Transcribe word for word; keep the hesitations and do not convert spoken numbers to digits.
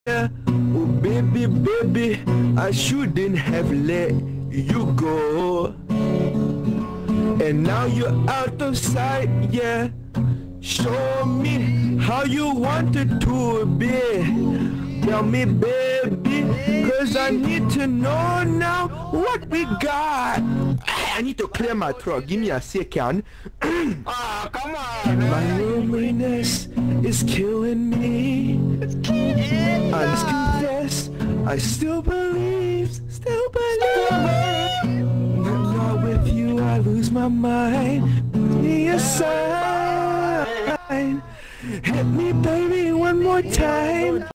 Oh baby, baby, I shouldn't have let you go. And now you're out of sight, yeah. Show me how you wanted to be. Tell me, baby, cause I need to know now what we got. I need to clear my throat. Give me a second. Ah, oh, come on. My loneliness is killing me. Honest confess, I still believe, still believe. But not with you, I lose my mind. Give me a sign. Hit me, baby, one more time.